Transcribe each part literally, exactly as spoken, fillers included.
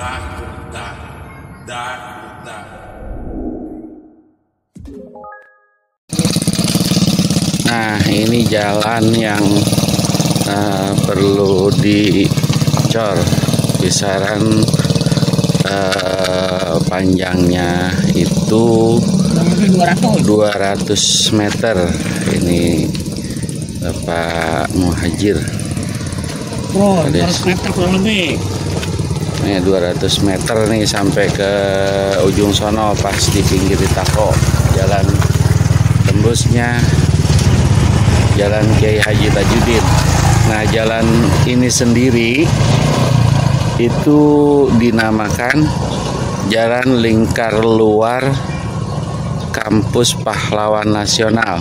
Nah, ini jalan yang uh, perlu dicor. Kisaran uh, panjangnya itu dua ratus meter. Ini Bapak Muhajir. Oh, dua ratus meter kurang lebih. Ini dua ratus meter nih sampai ke ujung sono, pas di pinggir Itako. Jalan tembusnya Jalan Kiai Haji Tajuddin. Nah, jalan ini sendiri itu dinamakan Jalan Lingkar Luar Kampus Pahlawan Nasional.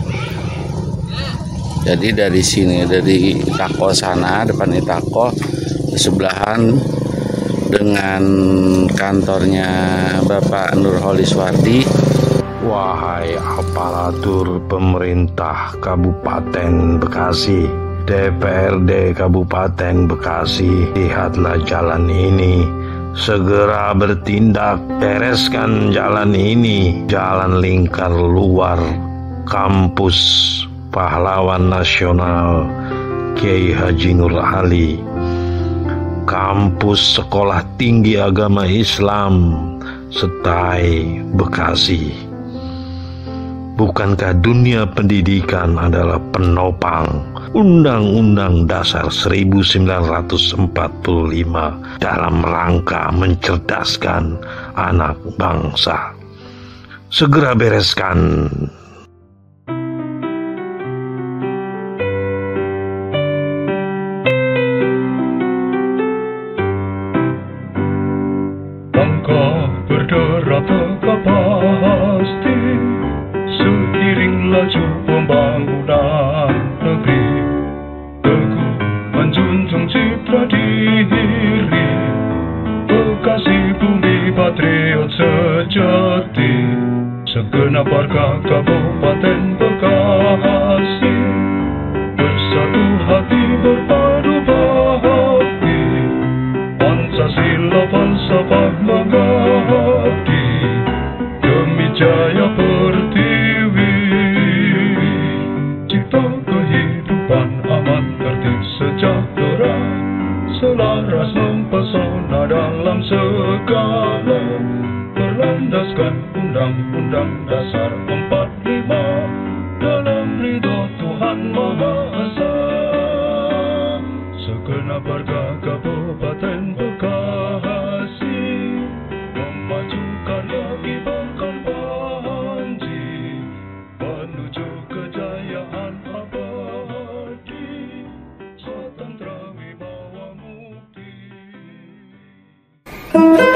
Jadi dari sini, dari Itako sana, depan Itako, sebelahan dengan kantornya Bapak Nurholiswardi. Wahai aparatur pemerintah Kabupaten Bekasi, D P R D Kabupaten Bekasi, lihatlah jalan ini. Segera bertindak, bereskan jalan ini. Jalan Lingkar Luar Kampus Pahlawan Nasional Kiai Haji Nur Ali, Kampus Sekolah Tinggi Agama Islam Setai Bekasi. Bukankah dunia pendidikan adalah penopang Undang-Undang Dasar seribu sembilan ratus empat puluh lima dalam rangka mencerdaskan anak bangsa? Segera bereskan. Langkah berderap tegak pasti, seiring laju pembangunan negeri, teguh menjunjung citra diri, Bekasi bumi patriot sejati, segenap warga Kabupaten Bekasi, bersatu hati berpadu bakti, Pancasila falsafah mengabdi, demi jaya pertiwi, cipta kehidupan aman tertib sejahtera, selaras mempesona dalam segala, berlandaskan Undang-Undang Dasar empat puluh lima, dalam ridho Tuhan Maha Esa. Segenap warga Kabupaten Bekasi memajukan karya bakal Panji menuju kejayaan abadi, Swatantara Wibawa Mukti.